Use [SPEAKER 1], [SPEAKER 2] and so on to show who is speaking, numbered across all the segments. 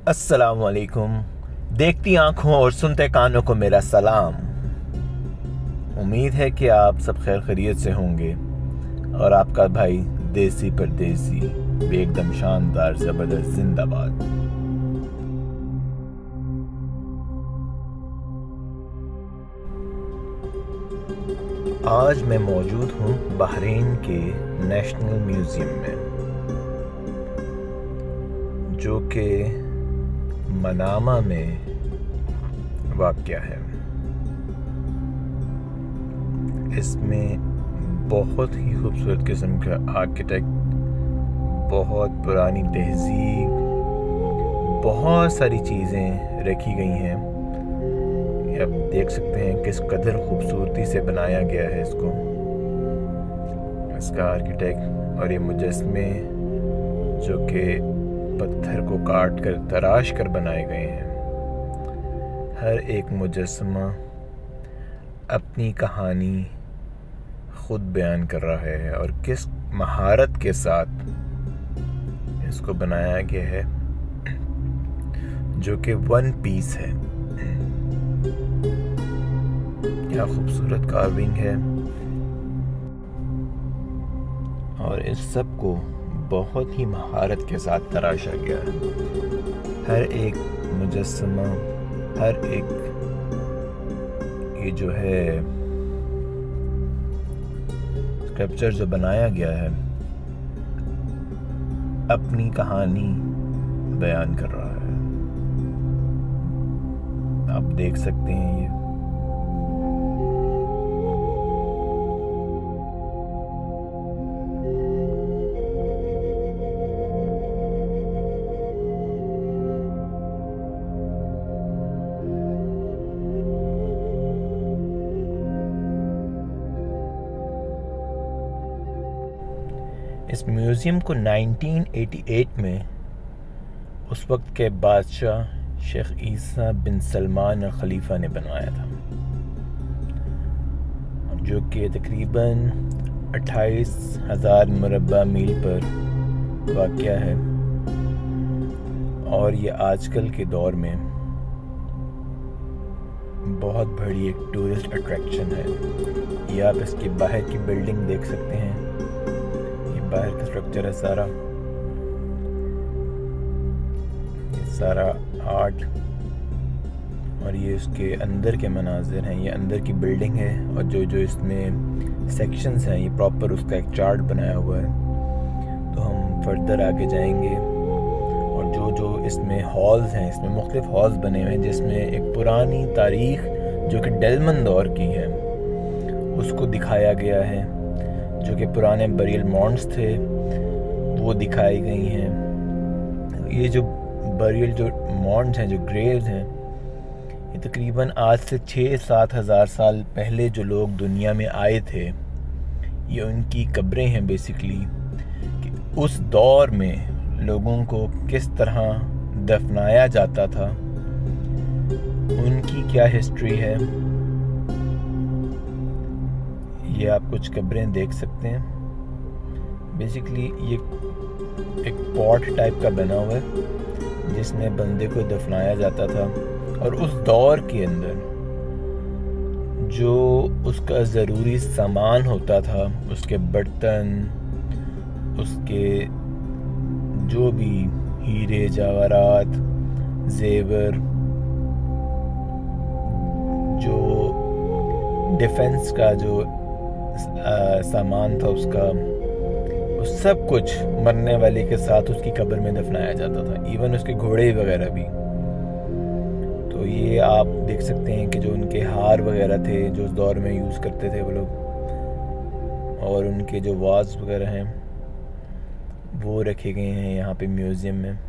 [SPEAKER 1] अस्सलाम वालेकुम। देखती आंखों और सुनते कानों को मेरा सलाम। उम्मीद है कि आप सब खैर खैरियत से होंगे और आपका भाई देसी परदेसी एकदम शानदार ज़बरदस्त जिंदाबाद। आज मैं मौजूद हूँ बहरीन के नेशनल म्यूज़ियम में, जो कि मनामा में वाक़या है। इसमें बहुत ही खूबसूरत किस्म का आर्किटेक्ट, बहुत पुरानी तहज़ीब, बहुत सारी चीज़ें रखी गई हैं। आप देख सकते हैं किस कदर खूबसूरती से बनाया गया है इसका आर्किटेक्ट। और ये मुजस्मे जो कि पत्थर को काट कर तराश कर बनाए गए हैं। हर एक मुजस्मा अपनी कहानी खुद बयान कर रहा है और किस महारत के साथ इसको बनाया गया है, जो कि वन पीस है। क्या खूबसूरत कार्विंग है और इस सब को बहुत ही महारत के साथ तराशा गया है। हर एक मुजस्समा, हर एक ये जो है स्कल्पचर जो बनाया गया है, अपनी कहानी बयान कर रहा है। आप देख सकते हैं ये इस म्यूज़ियम को 1988 में उस वक्त के बादशाह शेख ईसा बिन सलमान अल खलीफा ने बनवाया था, जो कि तकरीबन 28,000 मुरब्बा मील पर वाक़या है। और ये आजकल के दौर में बहुत बड़ी एक टूरिस्ट अट्रैक्शन है। ये आप इसके बाहर की बिल्डिंग देख सकते हैं। बाहर का स्ट्रक्चर है सारा, ये सारा आर्ट, और ये उसके अंदर के मनाजिर हैं। ये अंदर की बिल्डिंग है और जो जो इसमें सेक्शंस हैं, ये प्रॉपर उसका एक चार्ट बनाया हुआ है। तो हम फर्दर आगे जाएंगे और जो जो इसमें हॉल्स हैं, इसमें मुख्तलिफ हॉल्स बने हुए हैं, जिसमें एक पुरानी तारीख़ जो कि डेलमन दौर की है उसको दिखाया गया है। जो कि पुराने बरियल मॉन्ड्स थे वो दिखाई गई हैं। ये जो बरियल जो मॉन्ड्स हैं, जो ग्रेव्स हैं, ये तकरीबन आज से 6-7 हज़ार साल पहले जो लोग दुनिया में आए थे, ये उनकी कब्रें हैं बेसिकली। कि उस दौर में लोगों को किस तरह दफनाया जाता था, उनकी क्या हिस्ट्री है, ये आप कुछ कब्रें देख सकते हैं। बेसिकली ये एक पॉट टाइप का बना हुआ है जिसमें बंदे को दफनाया जाता था। और उस दौर के अंदर जो उसका ज़रूरी सामान होता था, उसके बर्तन, उसके जो भी हीरे जवाहरात, जेवर, जो डिफेंस का जो सामान था उसका, वो सब कुछ मरने वाले के साथ उसकी कब्र में दफनाया जाता था। इवन उसके घोड़े वगैरह भी। तो ये आप देख सकते हैं कि जो उनके हार वगैरह थे जो उस दौर में यूज़ करते थे वो लोग, और उनके जो वाज वगैरह हैं वो रखे गए हैं यहाँ पे म्यूज़ियम में।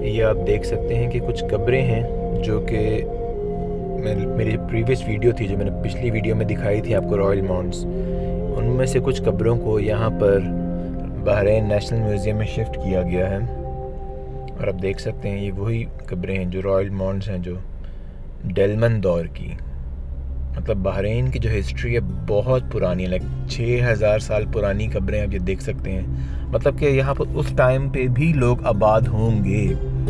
[SPEAKER 1] ये आप देख सकते हैं कि कुछ कब्रें हैं जो कि मेरी प्रीवियस वीडियो थी, जो मैंने पिछली वीडियो में दिखाई थी आपको, रॉयल माउंट्स, उनमें से कुछ कब्रों को यहाँ पर बहरीन नेशनल म्यूज़ियम में शिफ्ट किया गया है। और आप देख सकते हैं ये वही कब्रें हैं जो रॉयल माउंट्स हैं, जो डेलमन दौर की, मतलब बहरीन की जो हिस्ट्री है बहुत पुरानी है, लाइक 6000 साल पुरानी कब्रें आप ये देख सकते हैं। मतलब कि यहाँ पर उस टाइम पे भी लोग आबाद होंगे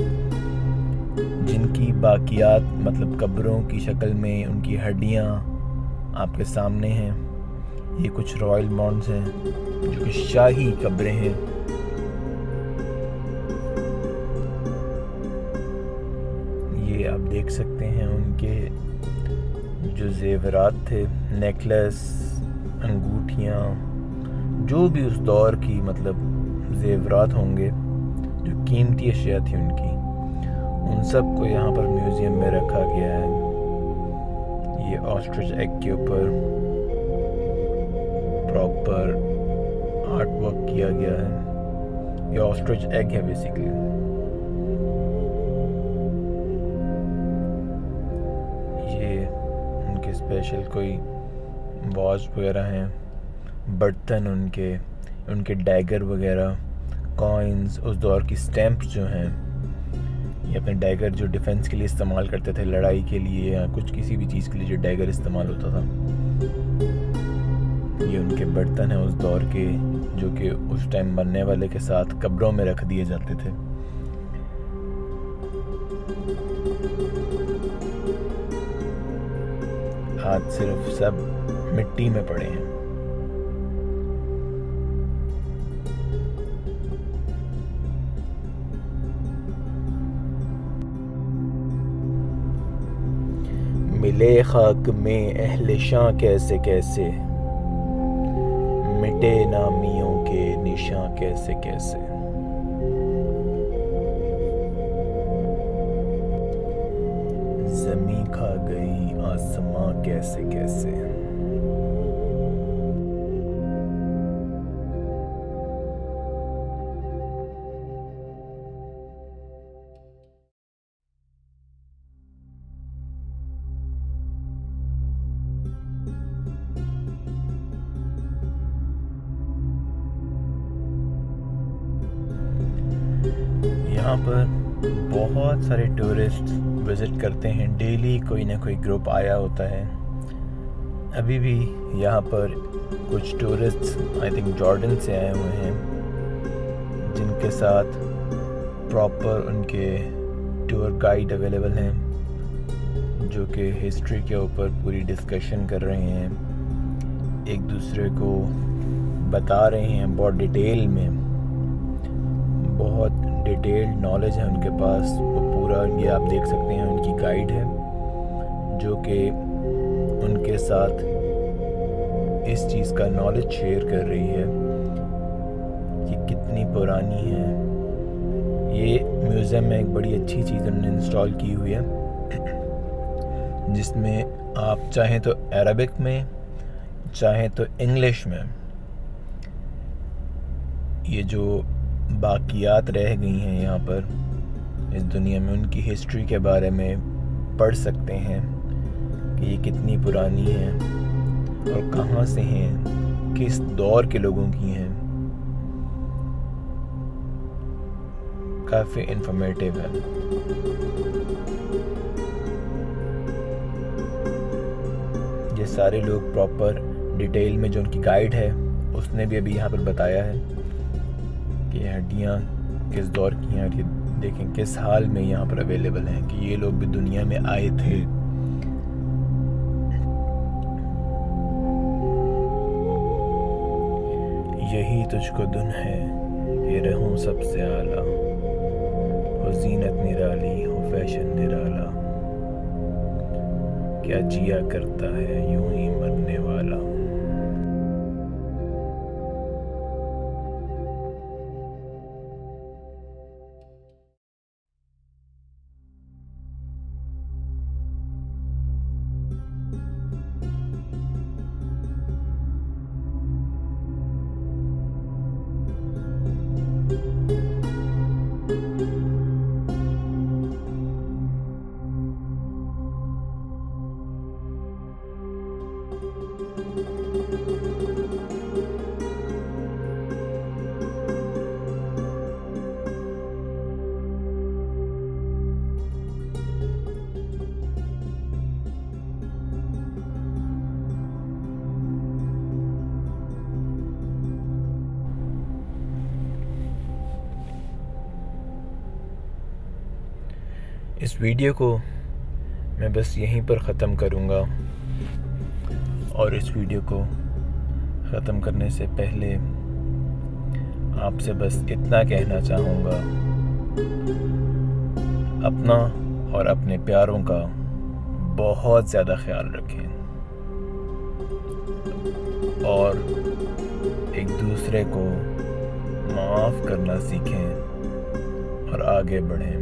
[SPEAKER 1] जिनकी बाकियात, मतलब कब्रों की शक्ल में उनकी हड्डियाँ आपके सामने हैं। ये कुछ रॉयल माउंट्स हैं जो कि शाही कब्रें हैं। ये आप देख सकते हैं उनके जो जेवरात थे, नेकलेस, अंगूठियाँ, जो भी उस दौर की मतलब जेवरात होंगे, जो कीमती अशिया थी उनकी, उन सब को यहाँ पर म्यूज़ियम में रखा गया है। ये ऑस्ट्रिच एग के ऊपर प्रॉपर आर्ट वर्क किया गया है। ये ऑस्ट्रिच एग है बेसिकली। ये उनके स्पेशल कोई वॉच वगैरह हैं, बर्तन उनके डैगर वगैरह, कॉइन्स, उस दौर की स्टैम्प्स जो हैं, ये अपने डैगर जो डिफेंस के लिए इस्तेमाल करते थे, लड़ाई के लिए या कुछ किसी भी चीज़ के लिए जो डैगर इस्तेमाल होता था, ये उनके बर्तन हैं उस दौर के, जो कि उस टाइम मरने वाले के साथ कब्रों में रख दिए जाते थे। आज सिर्फ सब मिट्टी में पड़े हैं। मिले खाक में अहले शां कैसे कैसे, मिटे नामियों के निशां कैसे कैसे। ज़मीं खा गई आसमां कैसे कैसे। यहाँ पर बहुत सारे टूरिस्ट विज़िट करते हैं, डेली कोई ना कोई ग्रुप आया होता है। अभी भी यहाँ पर कुछ टूरिस्ट आई थिंक जॉर्डन से आए हुए हैं, जिनके साथ प्रॉपर उनके टूर गाइड अवेलेबल हैं, जो कि हिस्ट्री के ऊपर पूरी डिस्कशन कर रहे हैं, एक दूसरे को बता रहे हैं बहुत डिटेल में, बहुत डिटेल्ड नॉलेज है उनके पास। वो पूरा, ये आप देख सकते हैं उनकी गाइड है जो कि उनके साथ इस चीज़ का नॉलेज शेयर कर रही है कि कितनी पुरानी है। ये म्यूज़ियम में एक बड़ी अच्छी चीज़ उन्होंने इंस्टॉल की हुई है, जिसमें आप चाहें तो अरबिक में, चाहें तो इंग्लिश में, ये जो बाकियात रह गई हैं यहाँ पर इस दुनिया में, उनकी हिस्ट्री के बारे में पढ़ सकते हैं कि ये कितनी पुरानी है और कहाँ से हैं, किस दौर के लोगों की हैं। काफ़ी इंफॉर्मेटिव है। ये सारे लोग प्रॉपर डिटेल में, जो उनकी गाइड है उसने भी अभी यहाँ पर बताया है कि हड्डियाँ किस दौर की हैं, ये देखें किस हाल में यहाँ पर अवेलेबल हैं, कि ये लोग भी दुनिया में आए थे। यही तुझको दुन है, ये रहूं सबसे आला, हो जीनत निराली, हो फैशन निराला, क्या जिया करता है यूं ही मरने वाला। इस वीडियो को मैं बस यहीं पर ख़त्म करूँगा, और इस वीडियो को ख़त्म करने से पहले आपसे बस इतना कहना चाहूँगा, अपना और अपने प्यारों का बहुत ज़्यादा ख्याल रखें और एक दूसरे को माफ़ करना सीखें और आगे बढ़ें।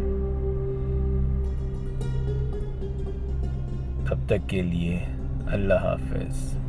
[SPEAKER 1] तब तक के लिए अल्लाह हाफ़िज़।